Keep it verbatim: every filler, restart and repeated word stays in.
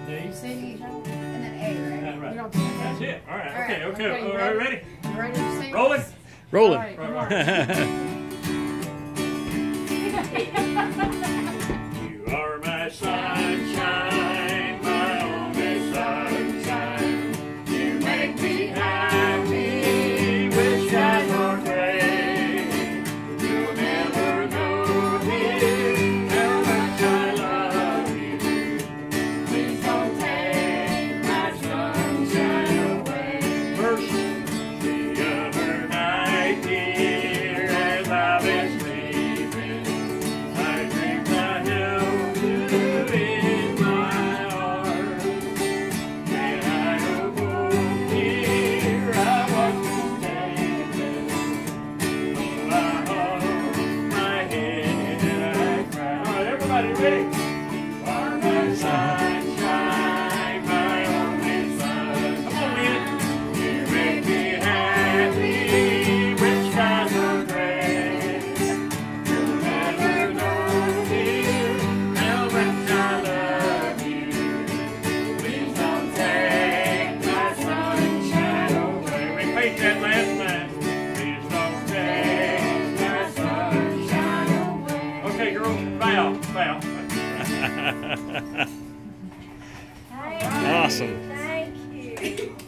D. C, and then A, right? That's right. You don't do that. That's it. All right. All right. Okay. Okay. Okay, you All right. ready? Ready? You ready to sing? Rolling. Rolling. All right, come Right, on. You are my sunshine, my only sunshine. You make me happy with skies or gray. You'll never know, dear, how much I love you. Please don't take my sunshine away. First, the other night, dear, as I was sleeping, I dreamed I held you in my arms. And I awoke, dear, I was mistaken. Oh, I hung my head and I cried. All right, everybody ready? You are my sunshine, my only sun. Come on, man. You make me happy with skies of gray. You'll never know, dear, how much I love you. Please don't take my sunshine away. Repeat that last line. Please don't take my sunshine away. Okay, girls, bow, bow. Awesome. Thank you.